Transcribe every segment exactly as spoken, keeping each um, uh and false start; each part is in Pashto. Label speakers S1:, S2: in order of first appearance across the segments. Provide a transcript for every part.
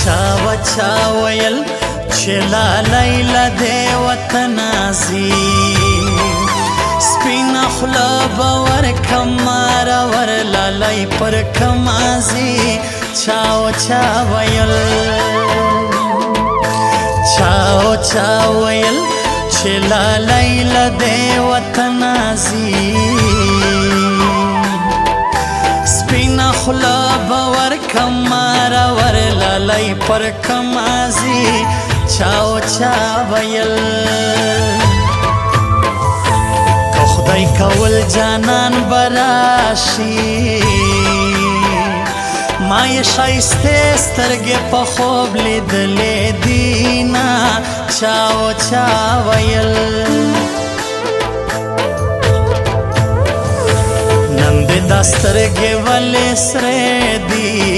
S1: چا وچا ویل چې لالی له دې وطنازي سپینه خوله به ورکم مارور لالی پر کمازي چا وچا ویل چا وچا ویل چې لالی له دې وطنازي سپینه خوله به ورکم مارور لالی پر کمازي چا وچا ویل که خدای کول جانان براشي ما یې ښایستې سترګې په خوب لیدلې دینه چا وچا ویل نن دې دا سترګې ولې سرې دي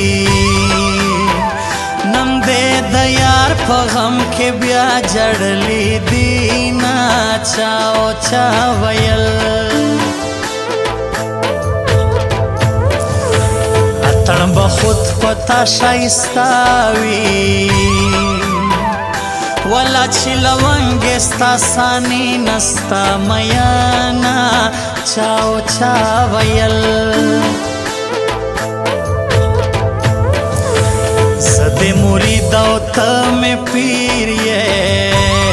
S1: نن دې د یار په غم کې بیا جړلې دینه چا وچا ویل اتن به خود پتا ښایسته وي ولا چې لونګې ستا ساني نستا میانه چا وچا ویل زه دې مرید او ته مې پیر یې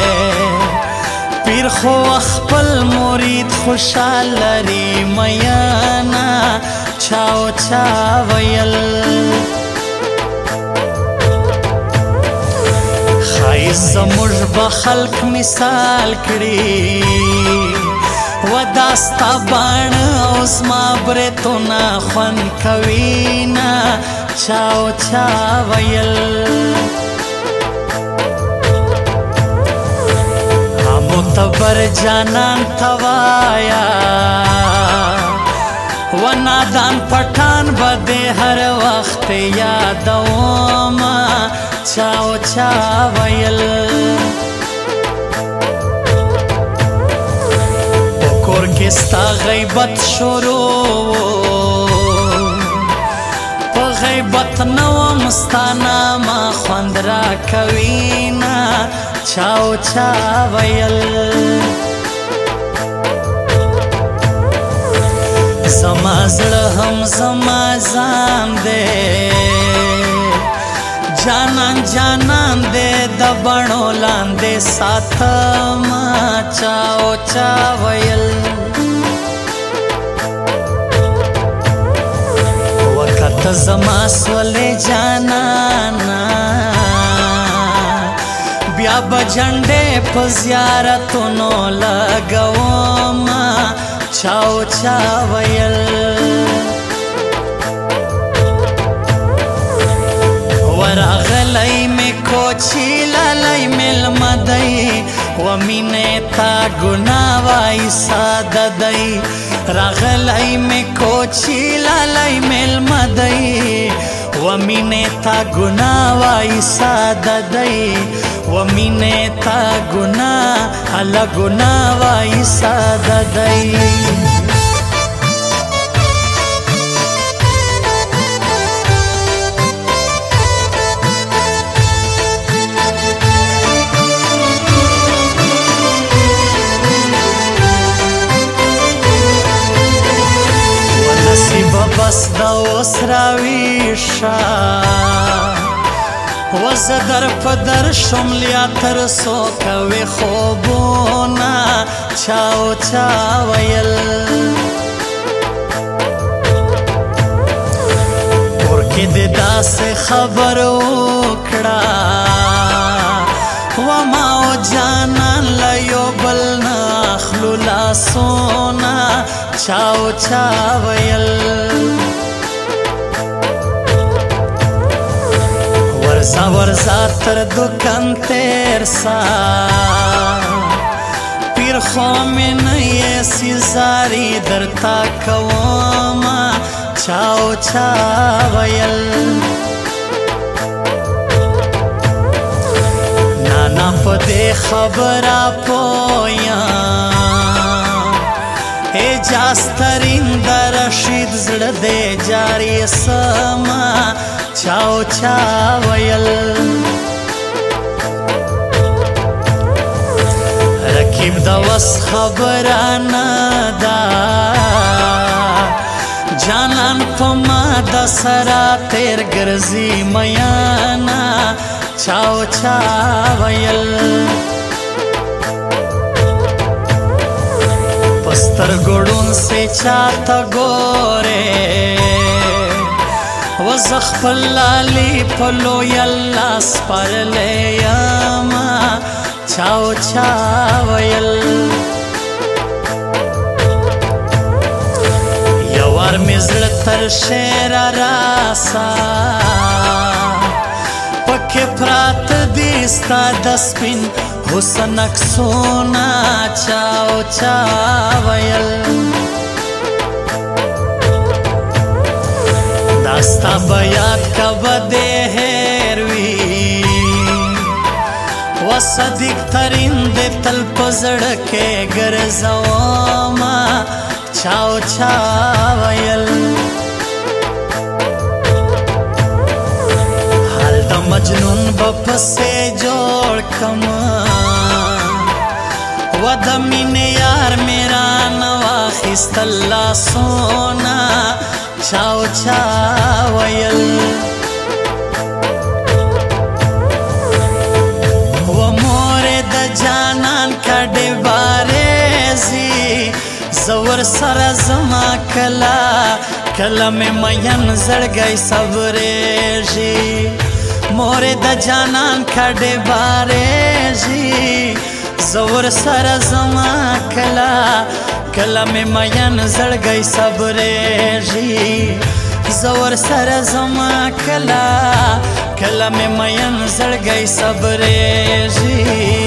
S1: پیر خو خپل مرید خوشحال لري میانه چا وچا ویل ښایست زموږ به خلق مثال کړي و دا ستا باڼه او زما برېتونه خوند کوي نه چا وچا ویل معتبر جانان ته وایه و نادان پټان به دې هر وخت یادومه چا وچا ویل په کور کې ستا غیبت شروع په غیبت نه وم ستا نامه خوند راکوي نه چا وچا ویل زما زړه هم زما ځان دی جانان جانان دی د بڼو لاندې ساتمه چا وچا ویل وکته زما سولې جانانا بیا به جنډې په زیارتونو لګومه چا وچا ویل ورغلی مې کوچي لالی مېلمه دی و مینې تا ګناه وایي ساده دی راغلی مې کوچي لالی مېلمه دی و مینې تا ګناه وایي ساده دی و مینې تا ګناه هله ګناه وایي ساده دی بس دا اوس راویښه و زه در په در شم لیا تر څو کوې خوبونه چا وچا ویل کور کې دې داسې خبر وکړه و ما و جانان له یو بل نه اخلو لاسونه چا وچا ویل ورځه ورځه تر دوکان تېر سه پیر خو مې نه یې سیزاري درته کومه چا وچا ویل نانا په دې خبره پویم اجازترین در رشید زړه دې جاري سما چاو چا ویل رقیب د وس خبره نه ده جانان په ما د سره تیر ګرځي میانا چاو چا ویل پستر ګړون سے چاته ګوره وزخ پلالی پلو یلا سپرلی یاما چاو چا ویل یوار مزړ تر شعر راسا پکې پرات دي ستا د سپین حسن اکسونا چاو چا ویل داستا بیاد کبه دې هېر وي و صدیق ترین دې تل په زړه کې ګرځومه چاو چا ویل حال د مجنون به پسې جوړ کما و د مینې یار میرا نه واخیستل لاسونه چاو چا ویل و مور د جانان کډې بارېزي زور سره زما کلا کله مې مین زړګی صبرېږي مور د جانان کډې بارېږي زور سره زما کلا کله مې مین زړګی صبرېږي زور سره زما کلا کله مې مین زړګی صبرېږي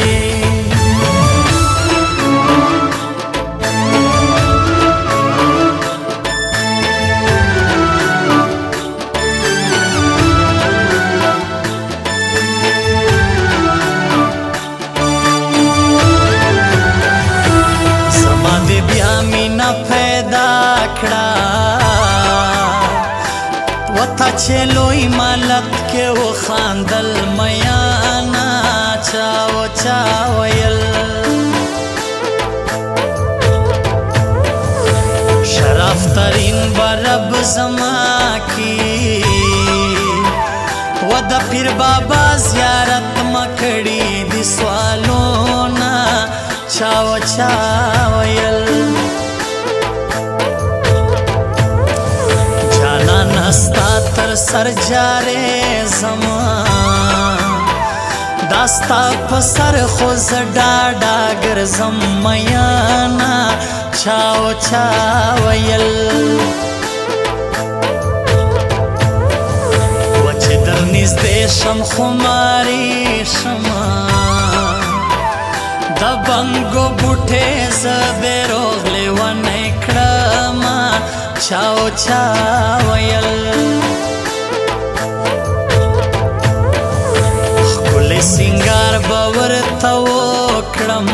S1: چې لوی ملک کې وخاندل میانا چاو چا ویل شرف ترین برب زما کی و د پیر بابا زیارت مکړی دی سوالونا چاو چا ویل نستا تر سر جارې زما داستا په سر خو زه ډاډه ګرځم میانا چاو چا ویل و چې در نږدې شم خماري شمه د بنګو بوټې زه دې روغ لیونی کړمه چاو چا ویل ښکلی سینګار به ورته وکړم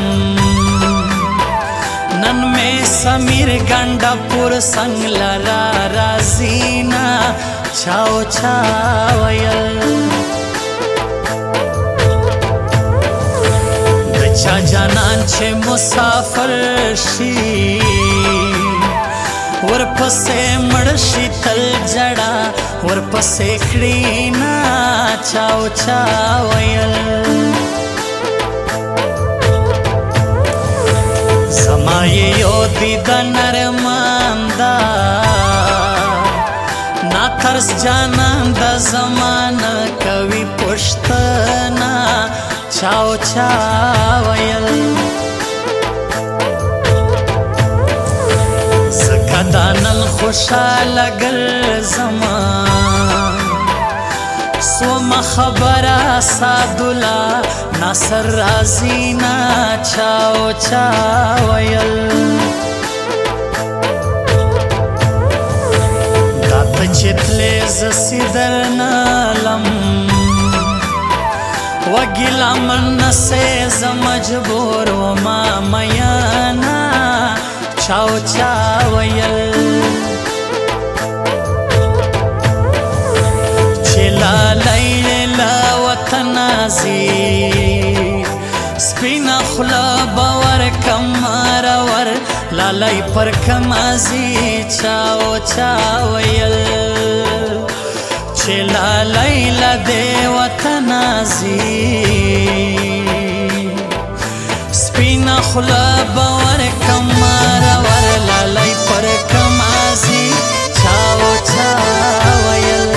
S1: نن مې سمیر ګنډه پر څنګ لره راځینا چاو چا ویل د چا جانان چې مسافر شي ورپسې مړ شي تل جړه ورپسې کړي نه چاو چا ویل زما یې یو دیدن ارمانده نا ترس جانان د زمانه کوي پوښتنه چاو چا ویل دانل خوشاله ګرځما سوما خبره سادولا ناصر رازینا چاو چا ویل دات چتلې زسی درنالم وګیلا من سے ز مجبور وما میانا چاو چا ویل چلا لیلا وطنازی سپینا خلا باور لالی پر کمازی چاو چاویل چه لالی لده وطنازی سپین خلا باور کمار ور لالی پر کمازی چاو چاویل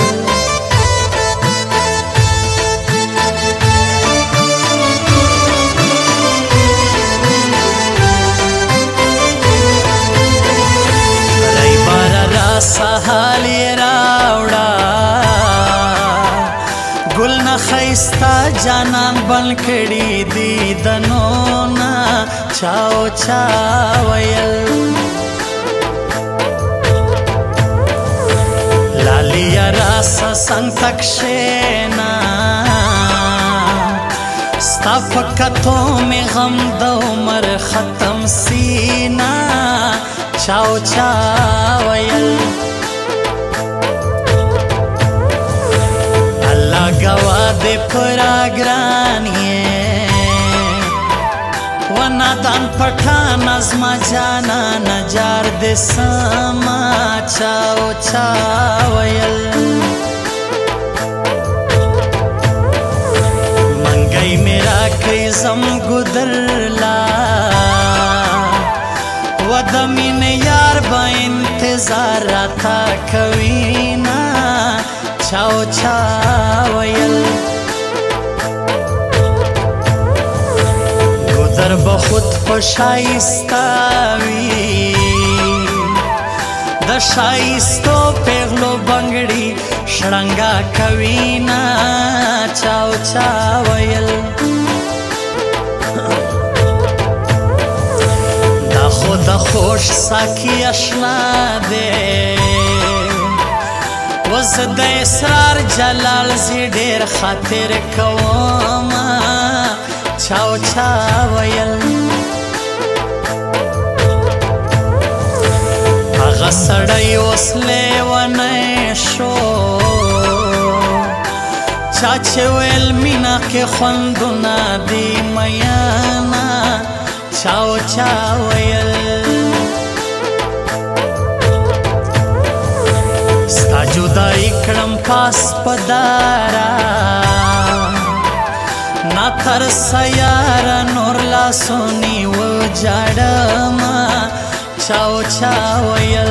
S1: سحالی راوڑا گل نخیستا جانان بن کڑی دی دنونا چاو چاویل لالی راسا سنگ تکشینا ستا فکتو میں غم دو مر ختم سینا چاو چاویل اللہ گوا دے پرا گرانیے و نادان پٹھان ازما جانا نجار دے سما چاو چاویل منگئی میرا کئی زم گدرلا و دمین یار با انتظار راتا کوینا چاو چاویل گذر بخود پشایستاوی د شایستو پیغلو بنگڑی شرنگا کوینا چاو چاویل خود خوش ساکی اشنا دے وزد اسرار جلال زی دیر خاطر کوما چاو چاویل اغا سڑی وصلے ونیشو چاچے ویل مینا کے خوندنا دی میانا چاو چاویل ستا جدائی کڑم پاس پدارا نا ترس یارا نور لاسونی و جاڑما چاو چاویل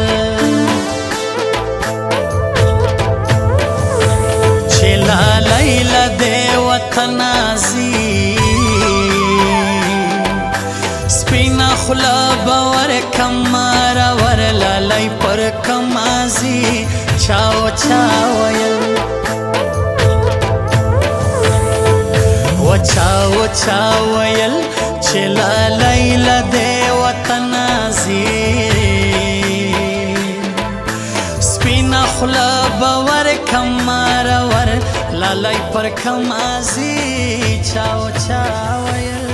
S1: چلا لیل دے وطنازی سپینا خلا باور کمار ور لالی پر کمازی چاو چاویل و چاو چاویل چه لالی لده وطنازی سپینا خلا باور کمار ور لالی پر کمازی چاو چاویل